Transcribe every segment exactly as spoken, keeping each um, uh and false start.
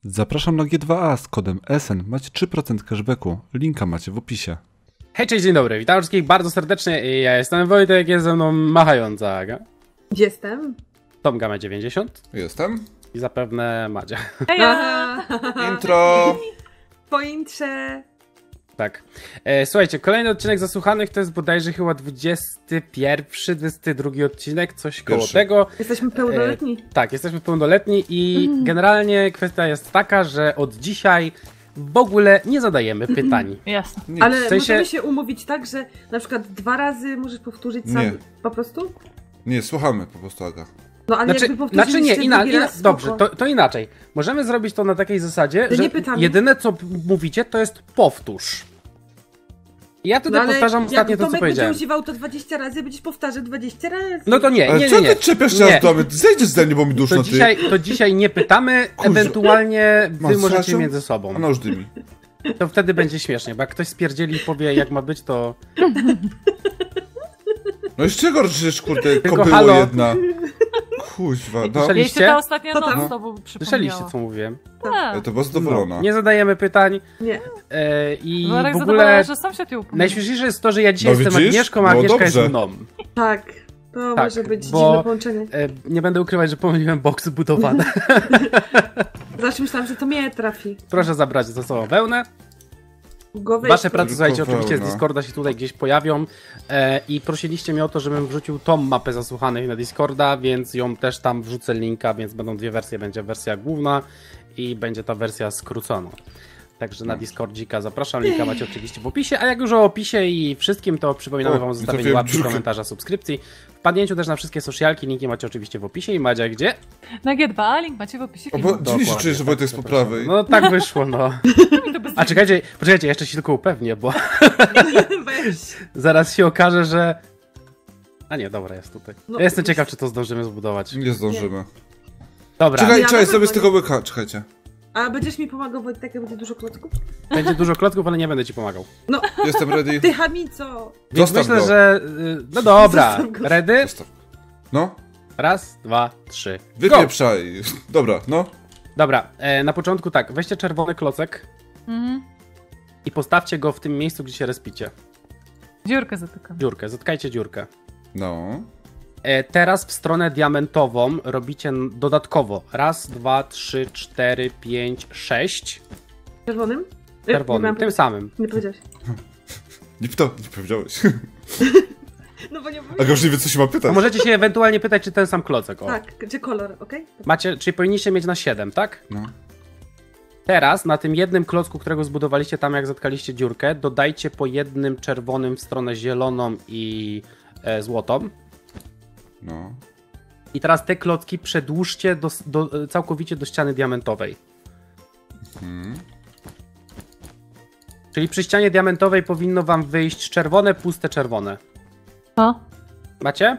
Zapraszam na G dwa A z kodem S N. Macie trzy procent cashbacku. Linka macie w opisie. Hej, cześć, dzień dobry. Witam wszystkich bardzo serdecznie. Ja jestem Wojtek, jest ze mną machająca Aga. Gdzie jestem? Tomga ma dziewięćdziesiąt. Jestem. I zapewne Madzia. Aha. Intro! Po intrze. Tak. E, słuchajcie, kolejny odcinek Zasłuchanych to jest bodajże chyba dwudziesty pierwszy, dwudziesty drugi odcinek, coś koło Pierwszy. tego. Jesteśmy pełnoletni. E, tak, jesteśmy pełnoletni i mm. generalnie kwestia jest taka, że od dzisiaj w ogóle nie zadajemy pytań. Jasne. Nie. Ale w sensie- możemy się umówić tak, że na przykład dwa razy możesz powtórzyć sam Nie. po prostu? Nie, słuchamy po prostu, Aga. No ale Znaczy, jakby powtórzyć znaczy nie, ina, ina, raz, dobrze, spoko. to, to inaczej. Możemy zrobić to na takiej zasadzie, To że nie pytamy. jedyne co p- mówicie to jest powtórz. I ja tutaj No, ale powtarzam jak ostatnio to, co Tomek powiedziałem. będzie używał to dwadzieścia razy, będziesz powtarzał dwadzieścia razy. No to nie, Ale nie, co nie, nie. ty czepiasz Nie. się do mnie? Zejdziesz ze mnie, bo mi duszno, To ty. dzisiaj, to dzisiaj nie pytamy, Kurwa. ewentualnie wy Masz możecie Sasiu? między sobą. A no już dymi. To wtedy będzie śmiesznie, bo jak ktoś spierdzieli i powie jak ma być, to... No i z czego rżysz, kurde, Tylko kobyło halo. jedna? Kuźwa, no. Słyszeli- Jeśli ta ostatnia To noc tam? znowu Słyszeliście, przypomniała. co mówiłem. Tak. To była zadowolona. Nie zadajemy pytań Nie. e, i No, tak w zadowolona, ogóle... że sąsiad ją upomniał. Najśmieszniejsze jest to, że ja dzisiaj No jestem widzisz? Agnieszką, a No Agnieszka jest dobrze. mną. Tak. To Tak, może być bo- dziwne połączenie. E, nie będę ukrywać, że pomyliłem boksy budowane. Zawsze myślałam, że to mnie trafi. Proszę zabrać ze sobą wełnę. Głowę Wasze i- prace, Tylko słuchajcie, oczywiście z wełna. Discorda się tutaj gdzieś pojawią e, i prosiliście mnie o to, żebym wrzucił tą mapę zasłuchanych na Discorda, więc ją też tam wrzucę linka, więc będą dwie wersje, będzie wersja główna i będzie ta wersja skrócona. Także na Discordzika zapraszam, linka macie oczywiście w opisie, a jak już o opisie i wszystkim, to przypominamy O, wam o i zostawieniu trafiłem łapki, dziurkę. komentarza, subskrypcji, wpadnięciu też na wszystkie socialki, linki macie oczywiście w opisie i Madzia gdzie? Na G dwa A, link macie w opisie O, filmu. bo dziwnie się czuję, że Wojtek jest po Zapraszam. prawej. No tak wyszło, no. To bez- A czekajcie, poczekajcie, jeszcze się tylko upewnię, bo Weź. zaraz się okaże, że... A nie, dobra, jest tutaj. No, Ja jestem ciekaw, czy to zdążymy zbudować. Nie zdążymy. Dobra, Czekaj, Ja czekaj, na sobie z pewno tego łyka, czekajcie. A będziesz mi pomagał, Wojtek, jak będzie dużo klocków? będzie dużo klocków, ale nie będę ci pomagał. No, Jestem ready. ty chamico! Więc Zostaw myślę, go. że... y, No dobra, Zostaw go. ready? Zostaw. No, Raz, dwa, trzy, go! wypieprzaj. Dobra, no. Dobra, e, na początku tak, weźcie czerwony klocek Mhm. i postawcie go w tym miejscu, gdzie się respicie. Dziurkę zatykam. Dziurkę, zatkajcie dziurkę. No. E, teraz w stronę diamentową robicie n- dodatkowo raz, dwa, trzy, cztery, pięć, sześć. Czerwonym? Nie, Czerwonym, miałam tym samym. Nie powiedziałeś. Nie pyta, nie powiedziałeś. No bo nie Aga powiedziałeś. już nie wie, co się ma A pytać. możecie się ewentualnie pytać, czy ten sam klocek. O. Tak, gdzie kolor, okej? Macie, czyli powinniście mieć na siedem, tak? No. Teraz na tym jednym klocku, którego zbudowaliście tam, jak zatkaliście dziurkę, dodajcie po jednym czerwonym w stronę zieloną i e, złotą. No. I teraz te klocki przedłużcie do, do, całkowicie do ściany diamentowej. Hmm. Czyli przy ścianie diamentowej powinno wam wyjść czerwone, puste czerwone. Co? Macie?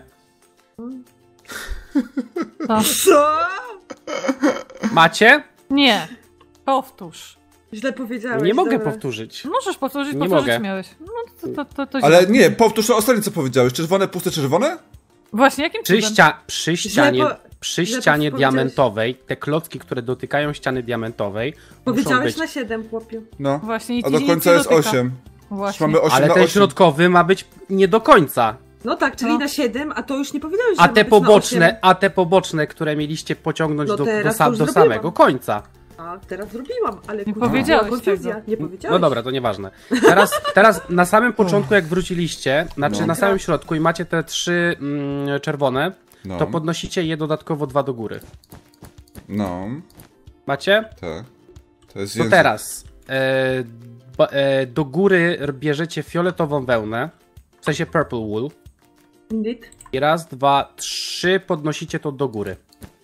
Co? Co? Macie? Nie. Powtórz. Źle powiedziałeś. Nie mogę dobra. powtórzyć. Możesz powtórzyć, Nie powtórzyć mogę. miałeś. No to, to, to, to Ale źle. nie, powtórz to ostatnie, co powiedziałeś. Czerwone, puste, czerwone? Właśnie, jakim Przy, cudem? ścia przy ścianie, po- przy źle ścianie powiedziałeś. diamentowej, te klocki, które dotykają ściany diamentowej, muszą Powiedziałeś być... na siedem, chłopiu. No. Właśnie, nic A do nic końca nie jest dotyka. osiem. Właśnie. Mamy osiem Ale na ten osiem. środkowy ma być nie do końca. No tak, czyli No. na siedem, a to już nie powiedziałeś, że A ma te być na poboczne, osiem. a te poboczne, które mieliście pociągnąć No do, do, teraz sa to już do zrobiłam. samego końca. A, teraz zrobiłam, ale Nie kurwa, powiedziałeś była konfuzja. tego. Nie powiedziałeś. No dobra, to nieważne. Teraz, teraz na samym początku, jak wróciliście, znaczy No. na samym środku i macie te trzy mm, czerwone, No. to podnosicie je dodatkowo dwa do góry. No. Macie? Tak. To jest To język. teraz e, ba, e, do góry bierzecie fioletową wełnę, w sensie purple wool. Indeed. I raz, dwa, trzy podnosicie to do góry.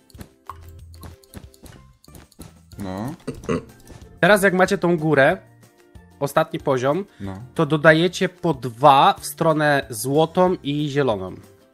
No. Teraz jak macie tą górę, ostatni poziom, No. to dodajecie po dwa w stronę złotą i zieloną.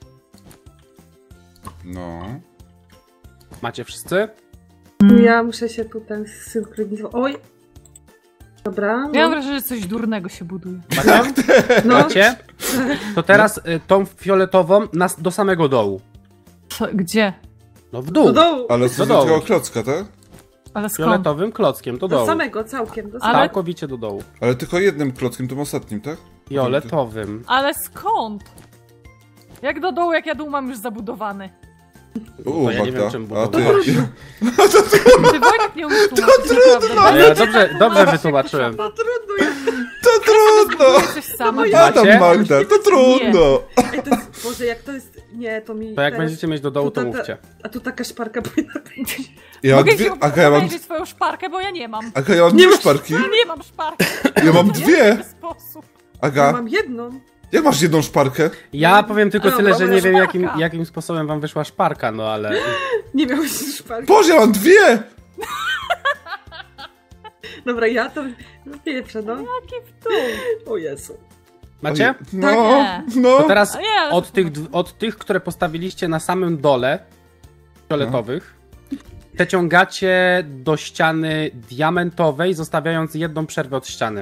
No. Macie wszyscy? Ja muszę się tutaj synchronizować. Oj! Dobra. Ja mam No. wrażenie, że coś durnego się buduje. Macie? No. Macie? To teraz y, tą fioletową nas do samego dołu. Co? Gdzie? No w dół. Do dołu. Ale co Do do dołu. tego klocka, tak? Ale skąd? Fioletowym klockiem do Do dołu. samego, całkiem. Do Ale- samego. Całkowicie do dołu. Ale tylko jednym klockiem, tym ostatnim, tak? Fioletowym. Ale skąd? Jak do dołu, jak ja dół mam już zabudowany. Uuu, To ja nie Magda, wiem, czym a ty... budować. Ty Wojtek nie umiesz tłumaczyć, naprawdę. Ale ja dobrze, dobrze wytłumaczyłem. No trudno jest. To trudno! Jesteś sama. No ja- Adam, Macie? Magda, to trudno! Ej, to jest, Boże, jak to jest... Nie, to mi To jak teraz... będziecie mieć do dołu, to Tu ta- mówcie. A tu taka szparka powinna być. Ja mam Mogę dwie... ci Aga, ja mam... obejrzeć swoją szparkę, bo ja nie mam. Aga, ja mam Nie dwie masz- szparki. Nie mam szparki. Ja mam Nie dwie! w ten sposób. Ja Aga, mam jedną. jak masz jedną szparkę? Ja powiem tylko Ale tyle, że dobra, nie wiem jakim, szparka. jakim sposobem wam wyszła szparka, no ale... Nie miałeś szparki. Boże, ja mam dwie! Dobra, ja to... No pierwsze, no. Jaki w dół. O Jezu. Macie? Tak, No, nie. no. To teraz A nie, ale od to- tych, od tych, które postawiliście na samym dole, fioletowych, przeciągacie do ściany diamentowej, zostawiając jedną przerwę od ściany.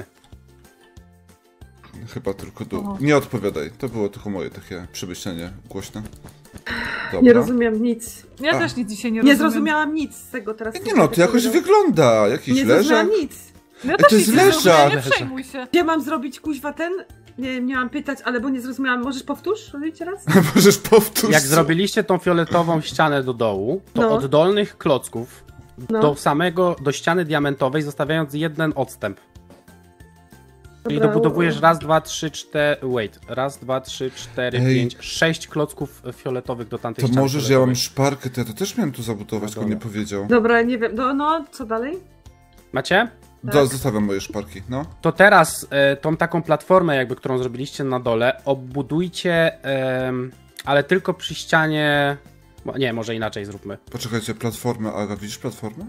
Chyba tylko dół. O. Nie odpowiadaj, to było tylko moje takie przemyślenie głośne. Dobra. Nie rozumiem nic. Ja A. też nic dzisiaj nie Nie rozumiem. zrozumiałam nic z tego teraz. Nie no, to jakoś wygląda. Jakiś Nie leżak. zrozumiałam nic. Ja to też jest nic nie rozumiem, leżak. nie przejmuj się. Gdzie mam zrobić kuźwa ten? Nie miałam pytać, ale bo nie zrozumiałam. Możesz powtórz? Robić raz? Możesz powtórzyć. Jak zrobiliście tą fioletową ścianę do dołu, to No. od dolnych klocków No. do samego, do ściany diamentowej, zostawiając jeden odstęp. Czyli Dobra, dobudowujesz u- raz, dwa, trzy, cztery, wait, raz, dwa, trzy, cztery, Ej. pięć, sześć klocków fioletowych do tamtej To ściany możesz, ja mam fioletowej. szparkę, to ja to też miałem tu zabudować, tylko nie powiedział. Dobra, nie wiem. No, no, co dalej? Macie? Do, zostawiam moje szparki, no. To teraz e, tą taką platformę, jakby, którą zrobiliście na dole, obudujcie, em, ale tylko przy ścianie... bo- Nie, może inaczej zróbmy. Poczekajcie, platformę, Aga, widzisz platformę?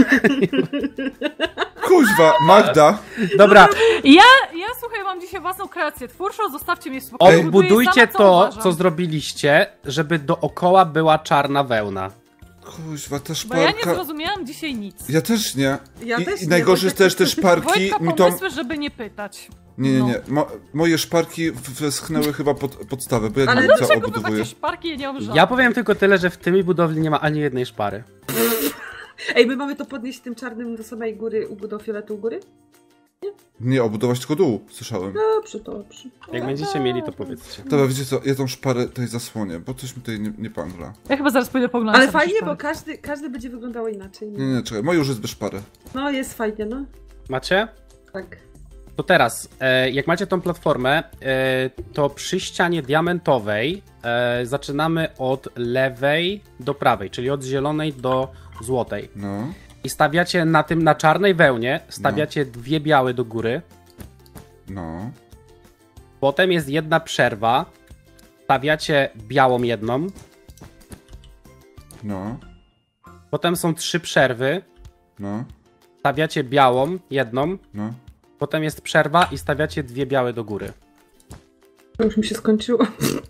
Kuźwa, Magda! Dobra, Ja, ja słuchaj, mam dzisiaj własną kreację twórczą, zostawcie mnie w spokoju. buduję odbudujcie sama, co to, uważam. co zrobiliście, żeby dookoła była czarna wełna. Kuźwa, ta Bo ja nie szparka... zrozumiałem dzisiaj nic. Ja też nie. Ja I, też i nie, najgorsze bo jest tak- też te szparki Wojtka mi to... pomysły, żeby nie pytać. Nie, nie, No. nie. Mo, moje szparki w- westchnęły chyba pod podstawę, bo ja Ale nie wiem, co Dlaczego wy obudowuję. macie szparki, ja nie mam żadnych. Ja powiem tylko tyle, że w tym budowli nie ma ani jednej szpary. Ej, my mamy to podnieść tym czarnym do samej góry, u- do fioletu u góry? Nie, obudować tylko dół, słyszałem. Dobrze, dobrze. Jak będziecie mieli, to powiedzcie. Dobra, wiecie co, ja tą szparę tutaj zasłonię, bo coś mi tutaj nie, nie pangla. Ja chyba zaraz pójdę poglądać. Ale sobie fajnie, szparki. bo każdy, każdy będzie wyglądało inaczej. Nie, nie, czekaj, moje już jest bez szpary. No, jest fajnie, no. Macie? Tak. To teraz, e, jak macie tą platformę, e, to przy ścianie diamentowej e, zaczynamy od lewej do prawej, czyli od zielonej do złotej. No, I stawiacie na tym, na czarnej wełnie, stawiacie dwie białe do góry. no, Potem jest jedna przerwa. Stawiacie białą jedną. no, Potem są trzy przerwy. no, Stawiacie białą jedną. no. Potem jest przerwa i stawiacie dwie białe do góry. To już mi się skończyło.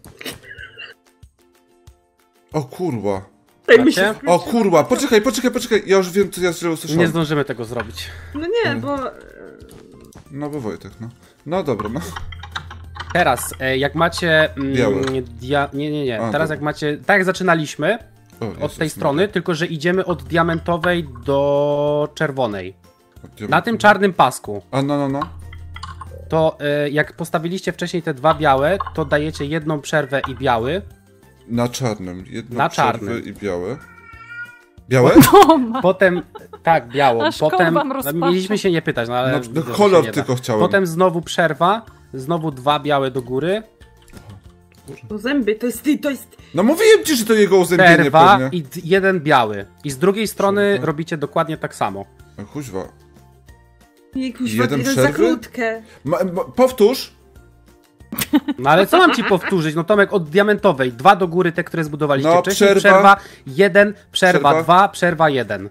O kurwa. Ej, mi się Macie? skończyło. O kurwa, poczekaj, poczekaj, poczekaj, ja już wiem, co ja źle Nie usłyszałem. zdążymy tego zrobić. No nie, bo... No bo Wojtek, no. No dobra, no. Teraz, e, jak macie... mm, Białe. Dia... Nie, nie, nie. A, Teraz dobra. jak macie... Tak jak zaczynaliśmy, O, od Jezus tej strony, Maria. tylko że idziemy od diamentowej do czerwonej. Od Na tym czarnym pasku. A no, no, no. To e, jak postawiliście wcześniej te dwa białe, to dajecie jedną przerwę i biały. Na czarnym. Jedno Na przerwy czarnym. i białe. Białe? O, ma- Potem, tak, białą. Aż Potem, kołbam no, rozpacza. mieliśmy się nie pytać, no ale No, widzę, no że się kolor nie da. tylko chciałem. Potem znowu przerwa, znowu dwa białe do góry, No zęby, to jest... to jest... No mówiłem ci, że to jego uzębienie przerwa pewnie. i d- jeden biały. I z drugiej strony Przerwa. robicie dokładnie tak samo. O, kuźwa. Nie, kuźwa, Jeden to jest za przerwy? krótkie. Ma, ma, powtórz. No ale co mam ci powtórzyć? No Tomek, od diamentowej, dwa do góry, te, które zbudowaliście No, wcześniej, przerwa. przerwa, jeden, przerwa, Przerwa. dwa, przerwa, jeden.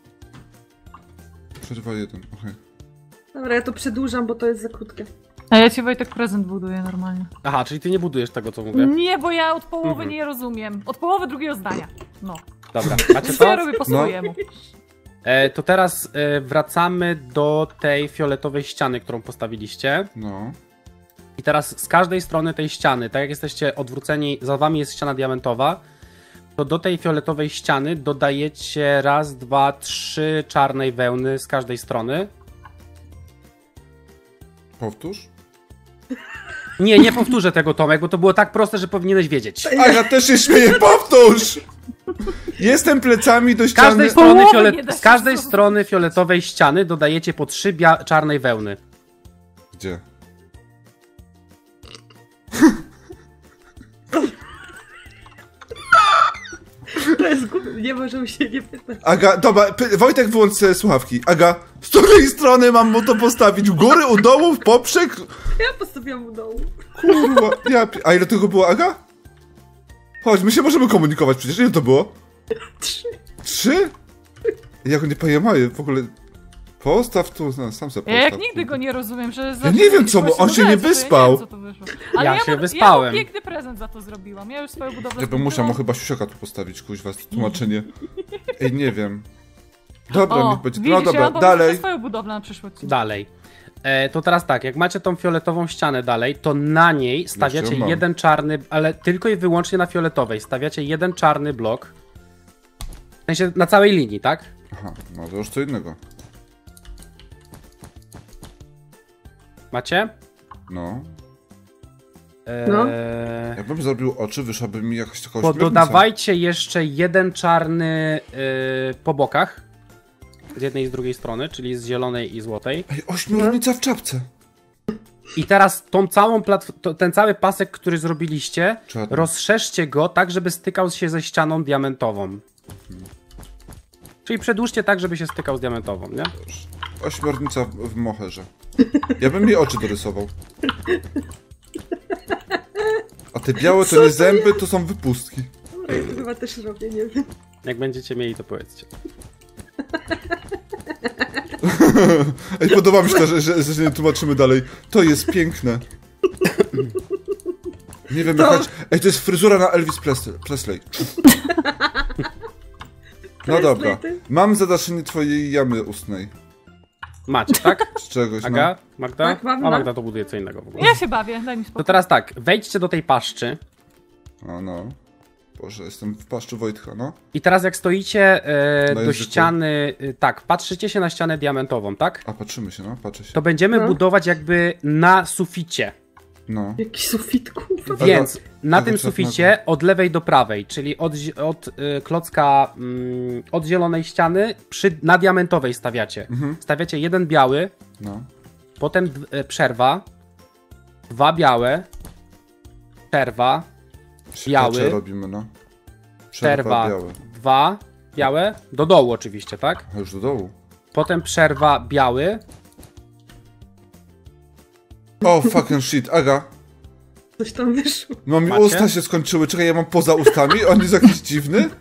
Przerwa jeden, okej. Dobra, ja to przedłużam, bo to jest za krótkie. A ja ci Wojtek prezent buduję normalnie. Aha, czyli ty nie budujesz tego, co mówię. Nie, bo ja od połowy Mhm. nie rozumiem. Od połowy drugiego zdania. No. Dobra, macie Co ja to? robię po No. swojemu. E, to teraz e, wracamy do tej fioletowej ściany, którą postawiliście. No. I teraz z każdej strony tej ściany, tak jak jesteście odwróceni, za wami jest ściana diamentowa, to do tej fioletowej ściany dodajecie raz, dwa, trzy czarnej wełny z każdej strony. Powtórz? Nie, nie powtórzę tego, Tomek, bo to było tak proste, że powinieneś wiedzieć. Aga też się śmieje, powtórz! Jestem plecami do Z każdej, ściany. strony, Połowy fiolet... nie da się z każdej zrobić. strony fioletowej ściany dodajecie po trzy bia... czarnej wełny. Gdzie? To jest głupie, nie możemy się nie pytać. Aga, dobra, py- Wojtek wyłącz sobie słuchawki. Aga, z której strony mam mu to postawić? U góry, u dołu, w poprzek? Ja postawiłam u dołu. Kurwa, ja... pi- A ile tego było, Aga? Chodź, my się możemy komunikować przecież. Ile to było? Trzy. Trzy? Jak nie pojemaję, w ogóle... Postaw tu, no, sam sobie Ja postaw. jak nigdy go nie rozumiem, że... Ja nie wiem, co, bo on się nie wyspał. Ja się mu- wyspałem. Ja mu piękny prezent za to zrobiłam. Ja już swoją budowlę Ja bym musiał mu skończyłam. chyba siusiaka tu postawić, kuźwa, tłumaczenie. Ej, nie wiem. Dobra, O, niech będzie. widzisz, No dobra, ja mam pomysł na dalej. swoją budowlę na przyszły odcinek. Dalej. E, to teraz tak, jak macie tą fioletową ścianę dalej, to na niej stawiacie ją mam. jeden czarny, ale tylko i wyłącznie na fioletowej. Stawiacie jeden czarny blok. W sensie na całej linii, tak? Aha, no to już co innego. Macie? No. E, No. Jakbym zrobił oczy, wyszłaby mi jakaś taka ośmiornica. Pododawajcie jeszcze jeden czarny e, po bokach. Z jednej i z drugiej strony, czyli z zielonej i złotej. Ej, ośmiornica w czapce. I teraz tą całą platf- to, ten cały pasek, który zrobiliście, Czarny. rozszerzcie go tak, żeby stykał się ze ścianą diamentową. Czyli przedłużcie tak, żeby się stykał z diamentową, nie? Ośmiornica w, w moherze. Ja bym jej oczy dorysował. A te białe to nie zęby, to są wypustki. Dobra, ja to chyba też robię, nie wiem. Jak będziecie mieli, to powiedzcie. Ej, podoba mi się to, że, że, że nie tłumaczymy dalej. To jest piękne. Nie wiem, To- jakaś... Ej, to jest fryzura na Elvis Presley. Presley. No dobra. Mam zadaszenie twojej jamy ustnej. Macie, tak? Z czegoś, Aga? Magda? Tak, mam, A no. Magda to buduje co innego w ogóle. Ja się bawię, daj mi To spokój. teraz tak, wejdźcie do tej paszczy no. A no. Boże, jestem w paszczu Wojtka, no. i teraz jak stoicie e, Na do języku. ściany, e, tak, patrzycie się na ścianę diamentową, tak? A, patrzymy się, no, patrzę się. To będziemy No. budować jakby na suficie. No. Jakiś sufit, kurwa. Aga, Więc na Aga, tym co suficie od lewej do prawej, czyli od, zi- od y, klocka mm, od zielonej ściany przy, na diamentowej stawiacie. Mhm. Stawiacie jeden biały, No. potem d- y, przerwa, dwa białe, przerwa, Biały. Sikacze robimy, no. przerwa, białe. dwa białe, do dołu oczywiście, tak? A już do dołu. Potem przerwa, biały, O, fucking shit, Aga. Coś tam wyszło. No mi Macie? usta się skończyły, czekaj, ja mam poza ustami, on jest jakiś dziwny.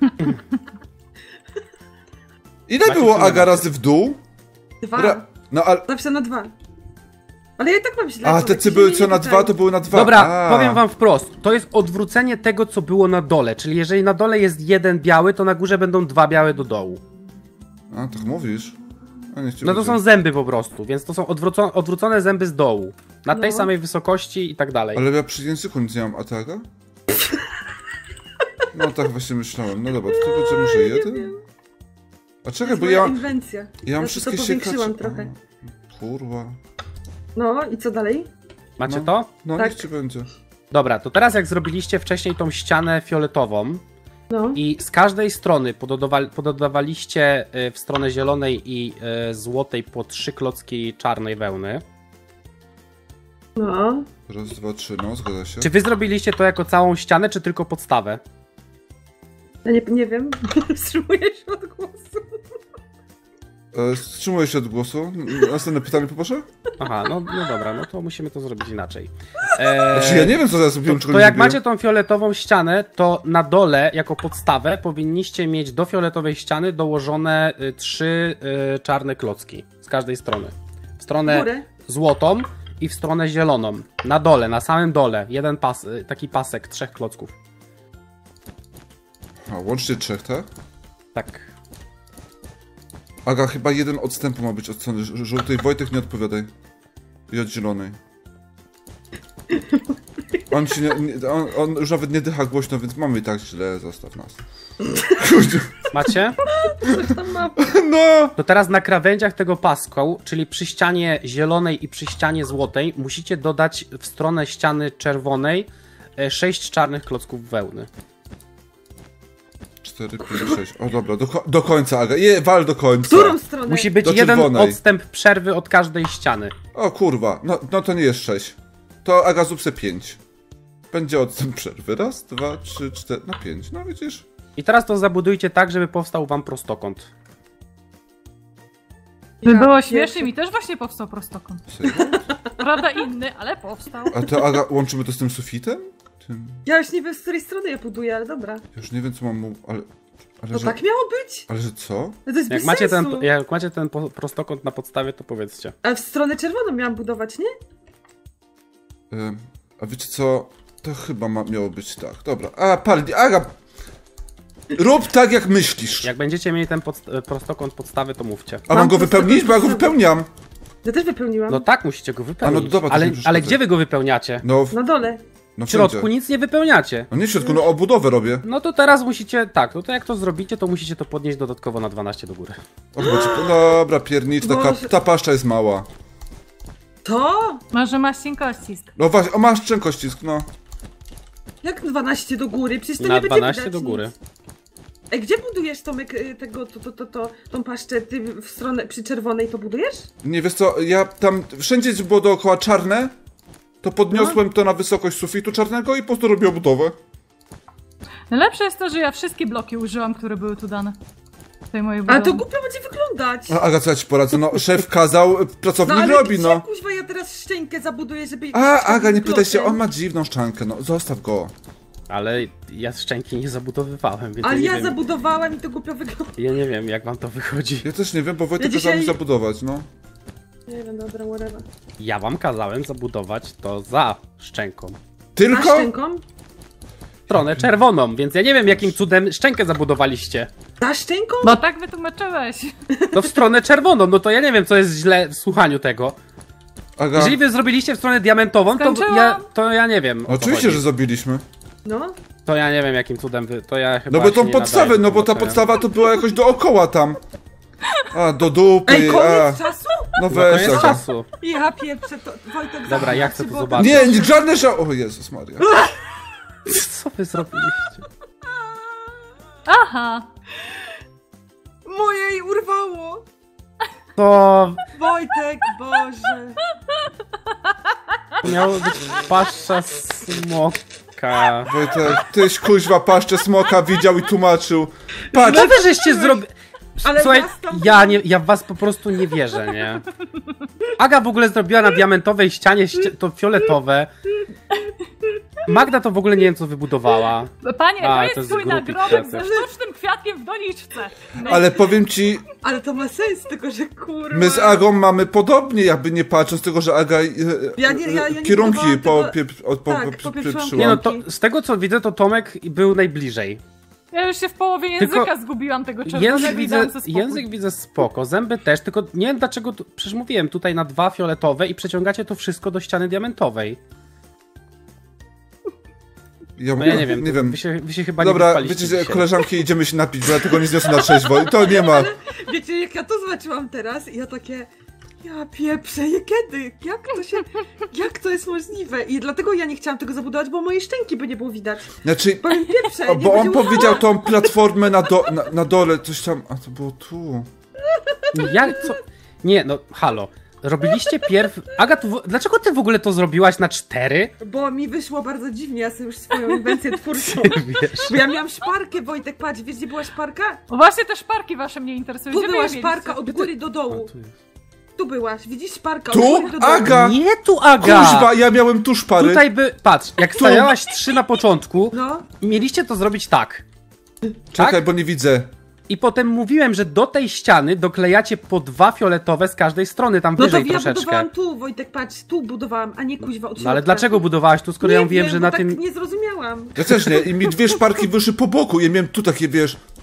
Ile Macie było czy nie Aga macie? razy w dół? Dwa. Ra no ale... Napisano dwa. Ale ja i tak mam źle. A, powiedz, te co się były nie co na pytaj. dwa, to były na dwa. Dobra, A. powiem wam wprost. To jest odwrócenie tego, co było na dole. Czyli jeżeli na dole jest jeden biały, to na górze będą dwa białe do dołu. A, tak mówisz? A, niech ci No to będzie. są zęby po prostu, więc to są odwrócone, odwrócone zęby z dołu. Na tej No. samej wysokości i tak dalej. Ale ja przy języku nic nie mam, a ty, Aga? No tak właśnie myślałem. No dobra, to, to będzie może jeden? A To czekaj, jest bo moja ja, inwencja. ja mam to wszystkie powiększyłam siekacze. trochę. A, kurwa. No i co dalej? Macie no. to? No Tak. niech ci będzie. Dobra, to teraz jak zrobiliście wcześniej tą ścianę fioletową No. i z każdej strony pododawa- pododawaliście y, w stronę zielonej i y, złotej po trzy klocki czarnej wełny. No. Raz, dwa, trzy, no, zgadza się. Czy wy zrobiliście to jako całą ścianę, czy tylko podstawę? Ja nie, nie wiem. Wstrzymuję się od głosu. E, wstrzymuję się od głosu. Następne pytanie poproszę? Aha, no, no dobra, no to musimy to zrobić inaczej. E, Znaczy ja nie wiem, co ja zrobiłem, To, czego to nie jak zrobiłem. macie tą fioletową ścianę, to na dole, jako podstawę, powinniście mieć do fioletowej ściany dołożone y, trzy y, czarne klocki z każdej strony. W stronę Górę. złotą i w stronę zieloną. Na dole, na samym dole. Jeden pas, y, taki pasek trzech klocków. A, łącznie trzech, tak? Tak. Aga, chyba jeden odstępu ma być od strony ż- żółtej. Wojtek, nie odpowiadaj. I od zielonej. On się nie, nie, on, on już nawet nie dycha głośno, więc mamy i tak źle, zostaw nas. Kurde. Macie? Tam ma... No! To teraz na krawędziach tego pasku, czyli przy ścianie zielonej i przy ścianie złotej, musicie dodać w stronę ściany czerwonej e, sześć czarnych klocków wełny. cztery, pięć, sześć. O dobra, do, ko- do końca, Aga. Je, wal do końca. Którą stronę? Musi być Do jeden czerwonej. odstęp przerwy od każdej ściany. O kurwa, no, no to nie jest sześć. To Aga zrób se pięć. Będzie odstęp przerwy. Raz, dwa, trzy, cztery, no pięć. No widzisz? I teraz to zabudujcie tak, żeby powstał wam prostokąt. By Ja było pierwszy- śmiesznie, mi też właśnie powstał prostokąt. Serio? Prawda inny, ale powstał. A to Aga, łączymy to z tym sufitem? Tym... Ja już nie wiem, z której strony ja buduję, ale dobra. Już nie wiem co mam mu... ale... Ale No że... tak miało być? Ale że co? No to jest Jak bez macie, ten, sensu. jak macie ten po- prostokąt na podstawie, to powiedzcie. Ale w stronę czerwoną miałam budować, nie? Ym, a wiecie co? To chyba ma, miało być tak. Dobra. A, pal... Aga! Rób tak jak myślisz. Jak będziecie mieli ten podst- prostokąt podstawy, to mówcie. A mam Mam go po wypełnić? Bo ja go prostu- wypełniam. Ja też wypełniłam. No tak, musicie go wypełnić. A no dobra, to ale, nie przeszkadza. ale gdzie wy go wypełniacie? No, w, Na dole. no W środku wszędzie. nic nie wypełniacie. No nie w środku, no obudowę robię. No to teraz musicie, tak, no to jak to zrobicie, to musicie to podnieść dodatkowo na dwanaście do góry. O, chyba ci... Dobra, piernicz, taka, Boże. ta paszcza jest mała. To? Może masz cienkościsk. No właśnie, o masz czękościsk, no. Jak dwanaście do góry? Przecież to Na nie będzie dwanaście widać do góry. nic. Ej, gdzie budujesz, Tomek, y, tego, to, to, to, to, tą paszczę? Ty w stronę, przy czerwonej to budujesz? Nie, wiesz co, ja tam, wszędzie gdzie było dookoła czarne, to podniosłem to na wysokość sufitu czarnego i po prostu robię obudowę. Najlepsze jest to, że ja wszystkie bloki użyłam, które były tu dane. Tej mojej Ale budowy. to głupio będzie wyglądać. A, Aga, co ja ci poradzę, no szef kazał, No pracownik ale robi, gdzie, no. kuźwa, ja teraz szczękę zabuduję, żeby... A, Aga, nie pytaj się, klotem. on ma dziwną szczankę, no, zostaw go. Ale ja szczęki nie zabudowywałem, więc Ale ja nie ja wiem. zabudowałam i to głupio wygląda. Ja nie wiem, jak wam to wychodzi. Ja też nie wiem, bo Wojtek Ja kazał mi dzisiaj- zabudować, no. Nie wiem, dobra, whatever. Ja wam kazałem zabudować to za szczęką. A Tylko? szczęką? Stronę czerwoną, więc ja nie wiem, jakim cudem szczękę zabudowaliście. Za szczęką? Bo tak wytłumaczyłeś. No w stronę czerwoną, no to ja nie wiem, co jest źle w słuchaniu tego. Aga, Jeżeli wy zrobiliście w stronę diamentową, to Skończyłam. ja, to ja nie wiem. o co oczywiście, chodzi. że zrobiliśmy. No. To ja nie wiem, jakim cudem wy. To ja chyba. No bo się tą nie podstawę, nadaję no do bo ta tłumaczenia. podstawa to była jakoś dookoła tam. A, do dupy, Ej, a. koniec czasu? No No weź, koniec Aga. czasu. Ja pieprzę to. Wojtek, Dobra, zamknij ja chcę się, to bo- zobaczyć. Nie, nie, żadne ża... O Jezus Maria. Co wy zrobiliście? Aha. Mojej urwało! To Wojtek, Boże. miało być pasza smoka. Wojtek, tyś kuźwa paszczę smoka widział i tłumaczył. Patrz, No wy żeście zrobili. Ale Słuchaj, ja stąd- ja, nie, ja w was po prostu nie wierzę, nie? Aga w ogóle zrobiła na diamentowej ścianie ści- to fioletowe. Magda to w ogóle nie wiem, co wybudowała. Panie, A, to to jest jest twój głupi nagrobek ze kwiatek. sztucznym kwiatkiem w doniczce. ale powiem ci, Ale to ma sens, tylko że kurwa. my z Agą mamy podobnie, jakby nie patrząc, tego, że Aga e, Ja nie- ja- ja nie kierunki budowałam po, tego- pie, od, po, tak, po, popieprzyłam. pieprzyła. Nie no, to z tego co widzę, to Tomek był najbliżej. Ja już się w połowie języka Tylko zgubiłam tego czerwonego Język i widzę, dałam sobie spokój. język widzę spoko, zęby też, tylko nie wiem dlaczego, tu, przecież mówiłem tutaj na dwa fioletowe i przeciągacie to wszystko do ściany diamentowej. Ja, No ja nie wiem, nie to wiem. Wy, się, wy się chyba nie Dobra, wyspaliście wiecie, że dzisiaj. koleżanki, idziemy się napić, bo ja tego nie zniosę na trzeźwo i to nie ma. Wiecie, jak ja to zobaczyłam teraz i ja takie... Ja pieprzę, je kiedy? Jak to się... Jak to jest możliwe? I dlatego ja nie chciałam tego zabudować, bo mojej szczęki by nie było widać. Znaczy, Powiem pieprzę, o, nie bo on będzie ufała. powiedział tą platformę na, do, na, na dole, coś tam, a to było tu. Jak co? Nie, no halo. Robiliście pierw... Aga, tu w... dlaczego ty w ogóle to zrobiłaś na cztery? Bo mi wyszło bardzo dziwnie, ja sobie już swoją inwencję twórczą. Wiesz. Bo ja miałam szparkę, Wojtek, patrz, wiesz gdzie była szparka? O, właśnie te szparki wasze mnie interesują. Tu Gdzie wy była je mieliście? szparka od góry do dołu. Tu byłaś, widzisz szparka Tu? od góry do dołu. Aga! Nie tu, Aga! Kuźwa, ja miałem tu szpary. Tutaj by... Patrz, jak Tu. stawiałaś trzy na początku, No, mieliście to zrobić tak. Czekaj, tak? bo nie widzę. I potem mówiłem, że do tej ściany doklejacie po dwa fioletowe z każdej strony, tam no to wyżej ja troszeczkę. budowałam tu, Wojtek, patrz, tu budowałam, a nie kuźwa od No ale środka. dlaczego budowałaś tu, skoro nie ja mówiłem, wiem, że bo na tak tym... nie zrozumiałam. Ja też nie, i mi dwie szparki wyszły po boku, ja miałem tu takie, wiesz,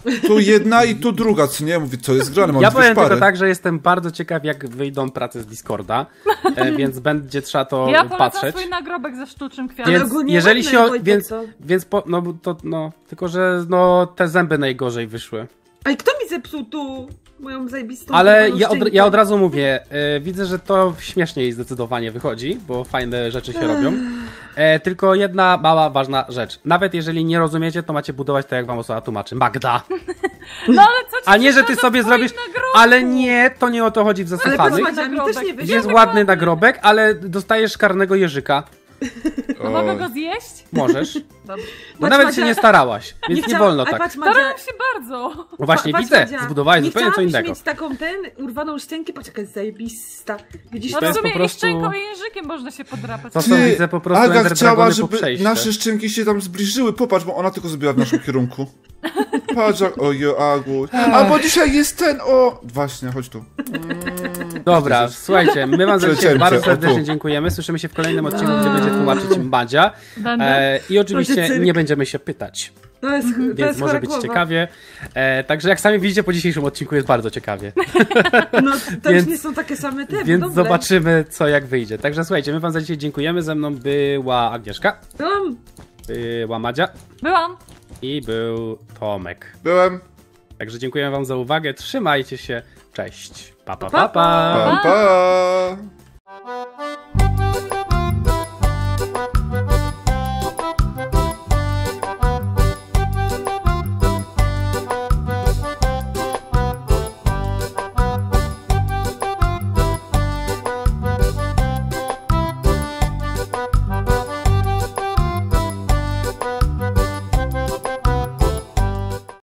Tu jedna i tu druga, co nie? Mówię, co jest grane, mam Ja dwie powiem pary. tylko tak, że jestem bardzo ciekaw, jak wyjdą prace z Discorda, e, więc będzie trzeba to Ja polecam patrzeć. swój nagrobek ze sztucznym kwiatem. Więc ogólnie jeżeli ładne, się. O, Wojtek, więc, co? więc po, no to no. Tylko że no te zęby najgorzej wyszły. A i kto mi zepsuł tu moją zajebistą Ale kurwaną ja od, szczękę? ja od razu mówię, e, widzę, że to śmieszniej zdecydowanie wychodzi, bo fajne rzeczy się robią. E, tylko jedna mała, ważna rzecz. Nawet jeżeli nie rozumiecie, to macie budować tak, jak wam osoba tłumaczy. Magda. No ale co ci A nie, że ty przeszkadza sobie w twoim zrobisz. nagrobku? Ale nie, to nie o to chodzi w Ale zasłuchanych. patrz, Madzia, mi też nie Nagrobek. wyszło. Jest ładny nagrobek, ale dostajesz karnego jeżyka. A mogę go zjeść? Możesz. Dobrze. Bo Patrz, nawet Madzia, się nie starałaś, więc nie, chciałam- wolno ale tak. Patrz, Madzia, Starałam się bardzo. No właśnie, patrz, widzę, Madzia, zbudowałeś nie zupełnie co chciałabyś innego. mieć taką ten, urwaną szczękę, patrz jaka jest zajebista. Widzisz No to w jest sumie po prostu- i szczęką i językiem można się podrapać. To są, widzę, po prostu Aga Ender chciała, Dragony po żeby przejście. nasze szczęki się tam zbliżyły. Popatrz, bo ona tylko zrobiła w naszym kierunku. Patrz, jak... Ojo, Agu. A bo dzisiaj jest ten, o... Właśnie, chodź tu. Dobra, słuchajcie, my wam za dzisiaj Przecięcie, bardzo o tu. serdecznie dziękujemy. Słyszymy się w kolejnym odcinku, gdzie będzie tłumaczyć Madzia. Będę. E, I oczywiście Będzie cyrk. nie będziemy się pytać, To jest, to więc jest może chora być głowa. ciekawie. E, także jak sami widzicie, po dzisiejszym odcinku jest bardzo ciekawie. No to Więc- już nie są takie same te Więc budowle. zobaczymy, co jak wyjdzie. Także słuchajcie, my wam za dzisiaj dziękujemy. Ze mną była Agnieszka, Byłam. była Madzia Byłam. i był Tomek. Byłem. Także dziękuję wam za uwagę. Trzymajcie się. Cześć. Pa, pa, Pa, pa. pa. pa. Pa, pa.